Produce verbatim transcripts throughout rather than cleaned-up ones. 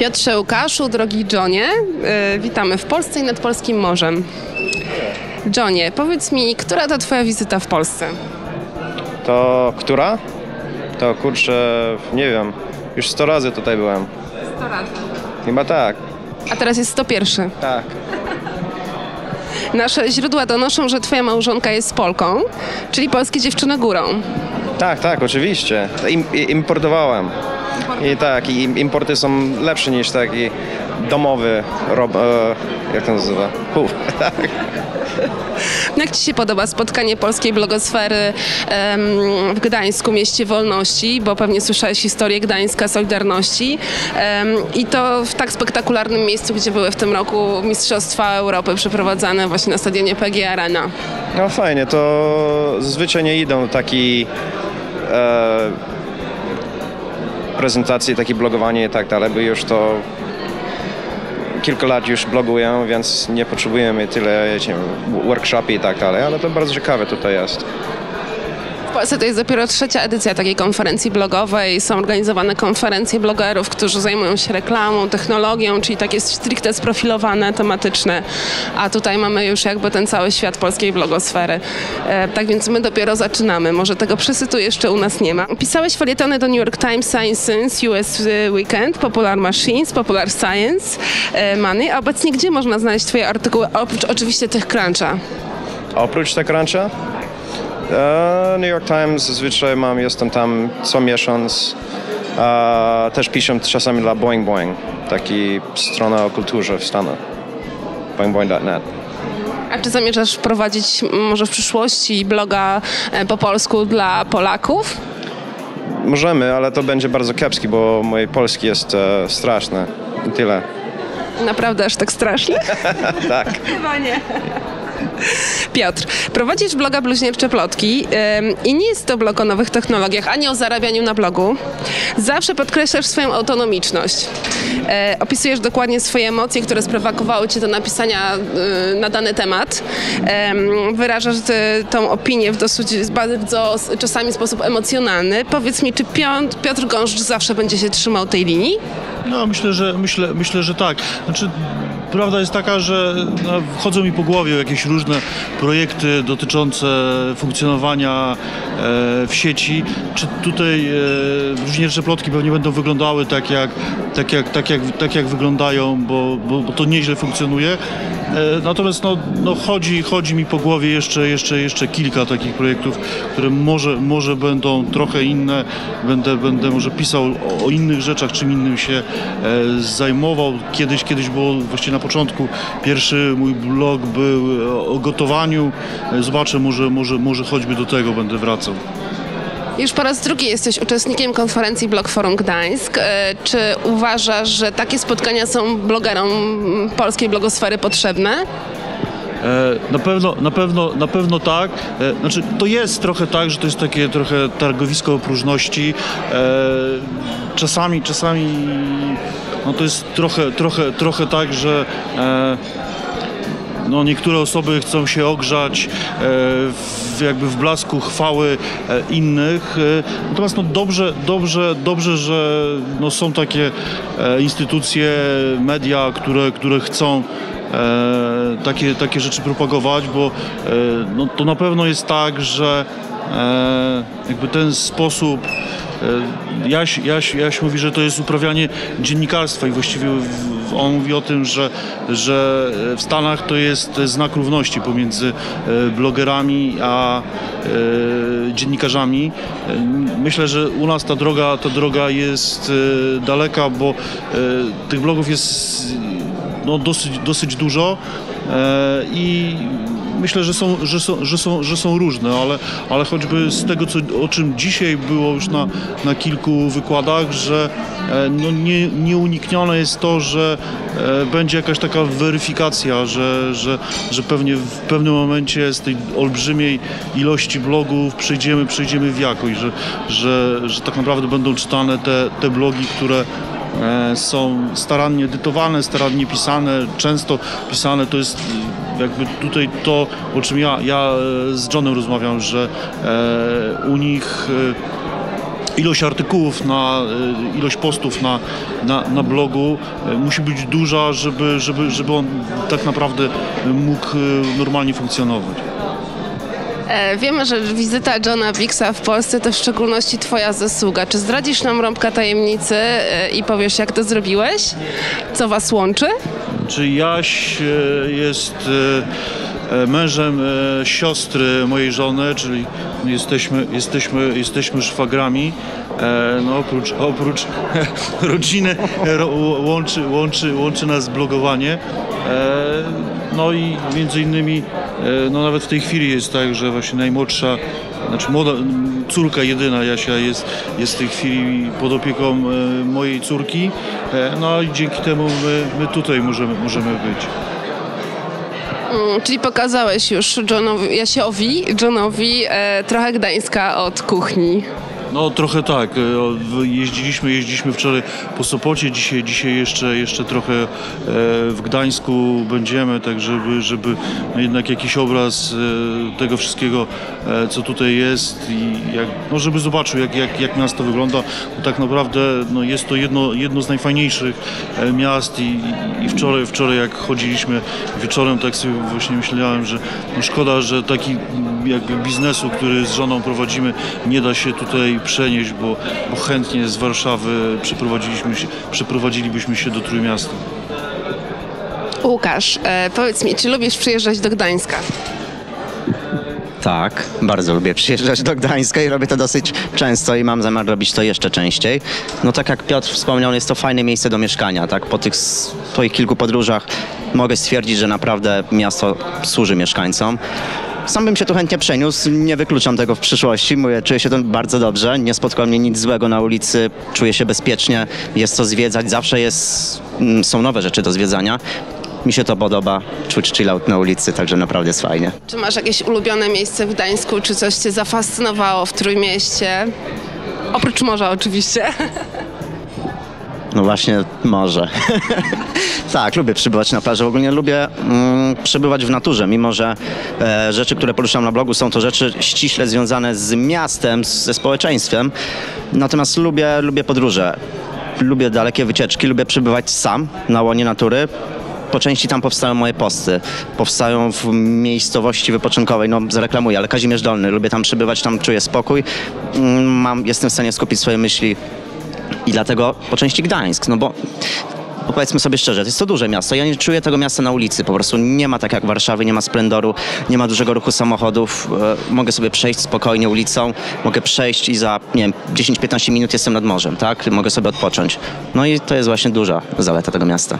Piotrze Łukaszu, drogi Johnie, yy, witamy w Polsce i nad polskim morzem. Johnie, powiedz mi, która to twoja wizyta w Polsce? To która? To kurczę, nie wiem, już sto razy tutaj byłem. sto razy. Chyba tak. A teraz jest sto jeden. Tak. Nasze źródła donoszą, że twoja małżonka jest Polką, czyli polskie dziewczyny górą. Tak, tak, oczywiście. Im, importowałem. I tak, i importy są lepsze niż taki domowy, rob, e, jak to nazywa? Uf, tak. Jak ci się podoba spotkanie polskiej blogosfery em, w Gdańsku, mieście wolności, bo pewnie słyszałeś historię Gdańska, Solidarności em, i to w tak spektakularnym miejscu, gdzie były w tym roku Mistrzostwa Europy przeprowadzane właśnie na stadionie P G Arena. No fajnie, to zazwyczaj nie idą taki e, prezentacje, takie blogowanie i tak dalej, bo już to kilka lat już bloguję, więc nie potrzebujemy tyle wiecie, workshopy i tak dalej, ale to bardzo ciekawe tutaj jest. W Polsce to jest dopiero trzecia edycja takiej konferencji blogowej. Są organizowane konferencje blogerów, którzy zajmują się reklamą, technologią, czyli takie stricte sprofilowane, tematyczne. A tutaj mamy już jakby ten cały świat polskiej blogosfery. E, tak więc my dopiero zaczynamy. Może tego przesytu jeszcze u nas nie ma. Pisałeś felietony do New York Times, Science Sense, U S Weekend, Popular Machines, Popular Science, e, Money. A obecnie gdzie można znaleźć twoje artykuły, oprócz oczywiście tych Cruncha? Oprócz tych Cruncha? New York Times zazwyczaj mam, jestem tam co miesiąc. Uh, też piszę czasami dla Boing Boing, taki strona o kulturze w Stanach. boing boing kropka net. A czy zamierzasz prowadzić może w przyszłości bloga po polsku dla Polaków? Możemy, ale to będzie bardzo kiepski, bo mój polski jest e, straszny. I tyle. Naprawdę aż tak strasznie? Tak. Chyba nie. Piotr, prowadzisz bloga Bluźniercze Plotki yy, i nie jest to blog o nowych technologiach, ani o zarabianiu na blogu. Zawsze podkreślasz swoją autonomiczność. Yy, opisujesz dokładnie swoje emocje, które sprowokowały cię do napisania yy, na dany temat. Yy, wyrażasz ty, tą opinię w dosyć bardzo czasami sposób emocjonalny. Powiedz mi, czy Piotr, Piotr Gąszcz zawsze będzie się trzymał tej linii? No myślę, że myślę, myślę, że tak. Znaczy, prawda jest taka, że no, wchodzą mi po głowie jakieś różne projekty dotyczące funkcjonowania e, w sieci. Czy tutaj e, Bluźniercze Plotki pewnie będą wyglądały tak jak, tak jak, tak jak, tak jak wyglądają, bo, bo, bo to nieźle funkcjonuje. E, natomiast no, no chodzi, chodzi mi po głowie jeszcze, jeszcze, jeszcze kilka takich projektów, które może, może będą trochę inne. Będę, będę może pisał o, o innych rzeczach, czym innym się e, zajmował. Kiedyś, kiedyś było właściwie na początku pierwszy mój blog był o gotowaniu. Zobaczę, może, może, może choćby do tego będę wracał. Już po raz drugi jesteś uczestnikiem konferencji Blog Forum Gdańsk. Czy uważasz, że takie spotkania są blogerom polskiej blogosfery potrzebne? Na pewno, na pewno, na pewno tak. Znaczy, to jest trochę tak, że to jest takie trochę targowisko próżności. Czasami, czasami no to jest trochę, trochę, trochę tak, że no niektóre osoby chcą się ogrzać w, jakby w blasku chwały innych. Natomiast no dobrze, dobrze, dobrze, że no są takie instytucje, media, które, które chcą E, takie, takie rzeczy propagować, bo e, no, to na pewno jest tak, że e, jakby ten sposób e, Jaś, Jaś, Jaś mówi, że to jest uprawianie dziennikarstwa i właściwie w, on mówi o tym, że, że w Stanach to jest znak równości pomiędzy e, blogerami a e, dziennikarzami. E, myślę, że u nas ta droga, ta droga jest e, daleka, bo e, tych blogów jest no dosyć, dosyć dużo e, i myślę, że są, że są, że są, że są różne, ale, ale choćby z tego, co, o czym dzisiaj było już na, na kilku wykładach, że e, no nie, nieuniknione jest to, że e, będzie jakaś taka weryfikacja, że, że, że pewnie w pewnym momencie z tej olbrzymiej ilości blogów przejdziemy, przejdziemy w jakość, że, że, że tak naprawdę będą czytane te, te blogi, które są starannie edytowane, starannie pisane, często pisane. To jest jakby tutaj to, o czym ja, ja z Johnem rozmawiam, że u nich ilość artykułów, na, ilość postów na, na, na blogu musi być duża, żeby, żeby, żeby on tak naprawdę mógł normalnie funkcjonować. Wiemy, że wizyta Johna Wicksa w Polsce to w szczególności twoja zasługa. Czy zdradzisz nam rąbka tajemnicy i powiesz, jak to zrobiłeś? Co was łączy? Czy Jaś jest mężem siostry mojej żony, czyli jesteśmy, jesteśmy, jesteśmy szwagrami. No, oprócz, oprócz rodziny łączy, łączy, łączy nas blogowanie. No i między innymi no nawet w tej chwili jest tak, że właśnie najmłodsza, znaczy młoda, córka jedyna Jasia jest, jest w tej chwili pod opieką mojej córki. No i dzięki temu my, my tutaj możemy, możemy być. Mm, czyli pokazałeś już Johnowi, Jasiowi, Johnowi e, trochę Gdańska od kuchni. No trochę tak. Jeździliśmy, jeździliśmy wczoraj po Sopocie, dzisiaj, dzisiaj jeszcze, jeszcze trochę w Gdańsku będziemy, tak żeby, żeby jednak jakiś obraz tego wszystkiego, co tutaj jest i jak, no żeby zobaczył, jak, jak, jak miasto wygląda. Bo tak naprawdę no jest to jedno, jedno z najfajniejszych miast i, i wczoraj, wczoraj jak chodziliśmy wieczorem, tak sobie właśnie myślałem, że no szkoda, że taki jakby biznesu, który z żoną prowadzimy, nie da się tutaj przenieść, bo, bo chętnie z Warszawy przeprowadziliśmy się, przeprowadzilibyśmy się do Trójmiasta. Łukasz, e, powiedz mi, czy lubisz przyjeżdżać do Gdańska? Tak, bardzo lubię przyjeżdżać do Gdańska i robię to dosyć często i mam zamiar robić to jeszcze częściej. No tak jak Piotr wspomniał, jest to fajne miejsce do mieszkania, tak? Po tych swoich kilku podróżach mogę stwierdzić, że naprawdę miasto służy mieszkańcom. Sam bym się tu chętnie przeniósł, nie wykluczam tego w przyszłości, mówię, czuję się tu bardzo dobrze, nie spotkał mnie nic złego na ulicy, czuję się bezpiecznie, jest co zwiedzać, zawsze jest, są nowe rzeczy do zwiedzania. Mi się to podoba, czuć chill out na ulicy, także naprawdę jest fajnie. Czy masz jakieś ulubione miejsce w Gdańsku, czy coś cię zafascynowało w Trójmieście? Oprócz morza oczywiście. No właśnie morze. Tak, lubię przybywać na plaży. Ogólnie lubię mm, przebywać w naturze, mimo że e, rzeczy, które poruszam na blogu, są to rzeczy ściśle związane z miastem, z, ze społeczeństwem. Natomiast lubię, lubię podróże. Lubię dalekie wycieczki, lubię przebywać sam na łonie natury. Po części tam powstają moje posty. Powstają w miejscowości wypoczynkowej, no zareklamuję, ale Kazimierz Dolny. Lubię tam przebywać, tam czuję spokój. Mam, jestem w stanie skupić swoje myśli. I dlatego po części Gdańsk, no bo, bo powiedzmy sobie szczerze, to jest to duże miasto. Ja nie czuję tego miasta na ulicy, po prostu nie ma tak jak w Warszawie, nie ma splendoru, nie ma dużego ruchu samochodów. E, mogę sobie przejść spokojnie ulicą, mogę przejść i za, nie wiem, dziesięć piętnaście minut jestem nad morzem, tak? Mogę sobie odpocząć. No i to jest właśnie duża zaleta tego miasta.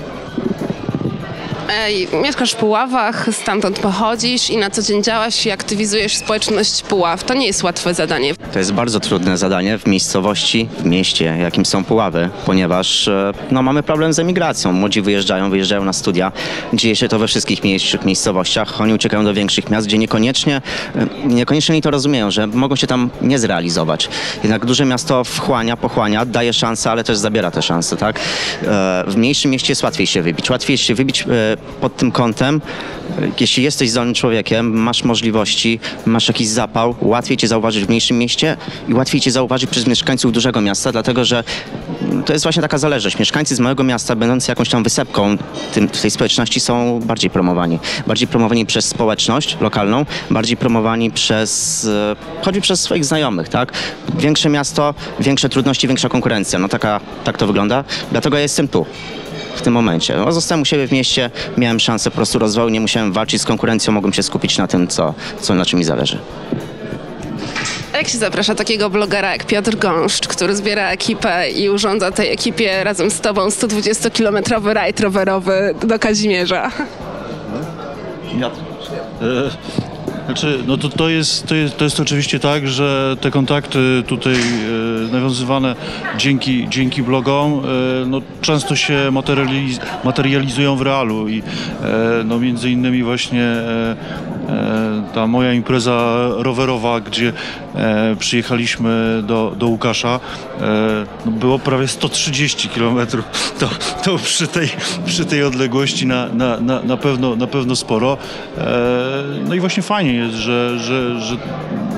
Mieszkasz w Puławach, stamtąd pochodzisz i na co dzień działasz i aktywizujesz społeczność Puław. To nie jest łatwe zadanie. To jest bardzo trudne zadanie w miejscowości, w mieście, jakim są Puławy, ponieważ no, mamy problem z emigracją. Młodzi wyjeżdżają, wyjeżdżają na studia. Dzieje się to we wszystkich mniejszych miejscowościach. Oni uciekają do większych miast, gdzie niekoniecznie, niekoniecznie oni to rozumieją, że mogą się tam nie zrealizować. Jednak duże miasto wchłania, pochłania, daje szansę, ale też zabiera te szanse, tak? W mniejszym mieście jest łatwiej się wybić. Łatwiej się wybić pod tym kątem, jeśli jesteś zdolnym człowiekiem, masz możliwości, masz jakiś zapał, łatwiej cię zauważyć w mniejszym mieście i łatwiej cię zauważyć przez mieszkańców dużego miasta, dlatego że to jest właśnie taka zależność. Mieszkańcy z małego miasta, będący jakąś tam wysepką tym, tej społeczności, są bardziej promowani. Bardziej promowani przez społeczność lokalną, bardziej promowani przez, choćby przez swoich znajomych, tak? Większe miasto, większe trudności, większa konkurencja. No taka, tak to wygląda. Dlatego ja jestem tu. W tym momencie. No, zostałem u siebie w mieście, miałem szansę po prostu rozwoju, nie musiałem walczyć z konkurencją, mogłem się skupić na tym, co, co na czym mi zależy. A jak się zaprasza takiego blogera jak Piotr Gąszcz, który zbiera ekipę i urządza tej ekipie razem z tobą sto dwudziestokilometrowy rajd rowerowy do Kazimierza? Ja. E Znaczy, no to, to, jest, to, jest, to jest oczywiście tak, że te kontakty tutaj e, nawiązywane dzięki, dzięki blogom e, no, często się materializ materializują w realu i e, no, między innymi właśnie e, e, ta moja impreza rowerowa, gdzie e, przyjechaliśmy do, do Łukasza, e, no, było prawie sto trzydzieści kilometrów, to, to przy, tej, przy tej odległości na, na, na, na, pewno, na pewno sporo. E, no i właśnie fajnie jest, że, że, że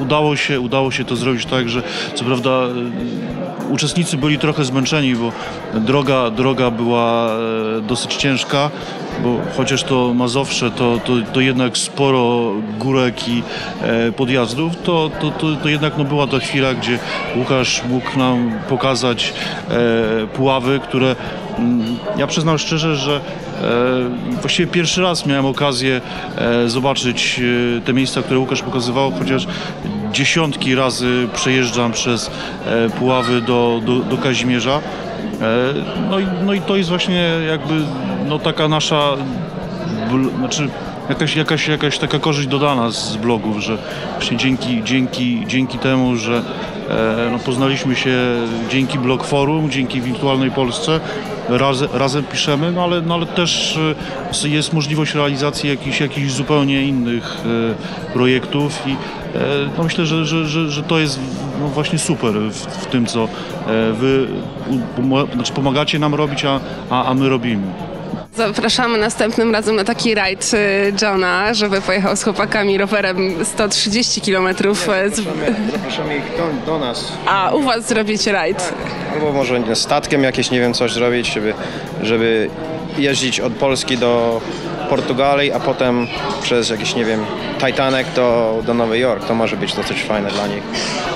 udało się, udało się to zrobić tak, że co prawda uczestnicy byli trochę zmęczeni, bo droga, droga była dosyć ciężka, bo chociaż to Mazowsze, to, to, to jednak sporo górek i e, podjazdów, to, to, to, to jednak no, była ta chwila, gdzie Łukasz mógł nam pokazać e, Puławy, które mm, ja przyznam szczerze, że e, właściwie pierwszy raz miałem okazję e, zobaczyć e, te miejsca, które Łukasz pokazywał, chociaż dziesiątki razy przejeżdżam przez e, Puławy do, do, do Kazimierza. No i, no i to jest właśnie jakby no taka nasza, znaczy jakaś, jakaś, jakaś taka korzyść dodana z blogów, że właśnie dzięki, dzięki, dzięki temu, że e, no poznaliśmy się dzięki Blog Forum, dzięki Wirtualnej Polsce, raz, razem piszemy, no ale, no ale też jest możliwość realizacji jakichś, jakichś zupełnie innych e, projektów i no myślę, że, że, że, że to jest no właśnie super w, w tym, co wy znaczy pomagacie nam robić, a, a, a my robimy. Zapraszamy następnym razem na taki rajd Johna, żeby pojechał z chłopakami rowerem sto trzydzieści kilometrów. Zapraszamy, zapraszamy ich do, do nas. A u was zrobić rajd? Albo może statkiem jakieś, nie wiem, coś zrobić, żeby, żeby jeździć od Polski do Portugalii, a potem przez jakiś, nie wiem, Titanic do, do Nowy Jork. To może być dosyć fajne dla nich.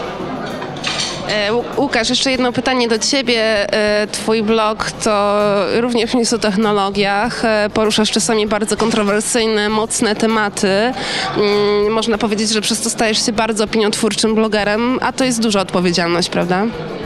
E, Łukasz, jeszcze jedno pytanie do ciebie. E, twój blog to również news o technologiach. E, poruszasz czasami bardzo kontrowersyjne, mocne tematy. Mm, można powiedzieć, że przez to stajesz się bardzo opiniotwórczym blogerem, a to jest duża odpowiedzialność, prawda?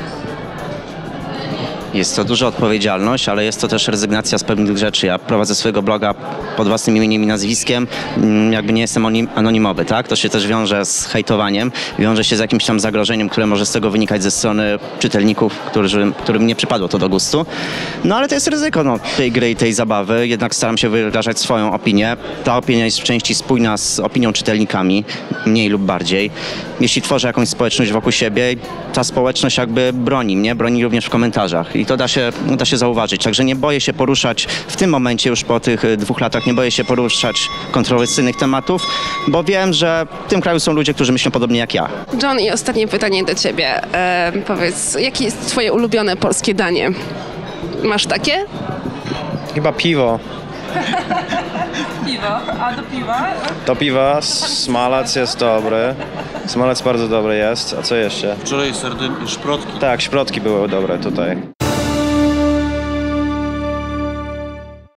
Jest to duża odpowiedzialność, ale jest to też rezygnacja z pewnych rzeczy. Ja prowadzę swojego bloga pod własnym imieniem i nazwiskiem, jakby nie jestem anonimowy, tak? To się też wiąże z hejtowaniem, wiąże się z jakimś tam zagrożeniem, które może z tego wynikać ze strony czytelników, którzy, którym nie przypadło to do gustu. No ale to jest ryzyko no, tej gry i tej zabawy, jednak staram się wyrażać swoją opinię. Ta opinia jest w części spójna z opinią czytelnikami, mniej lub bardziej. Jeśli tworzę jakąś społeczność wokół siebie, ta społeczność jakby broni mnie, broni również w komentarzach. I to da się, da się zauważyć. Także nie boję się poruszać w tym momencie, już po tych dwóch latach, nie boję się poruszać kontrowersyjnych tematów, bo wiem, że w tym kraju są ludzie, którzy myślą podobnie jak ja. John, i ostatnie pytanie do ciebie. E, powiedz, jakie jest twoje ulubione polskie danie? Masz takie? Chyba piwo. Piwo. A do piwa? Do piwa, smalec jest dobry. Smalec bardzo dobry jest. A co jeszcze? Wczoraj sardyn, szprotki. Tak, szprotki były dobre tutaj.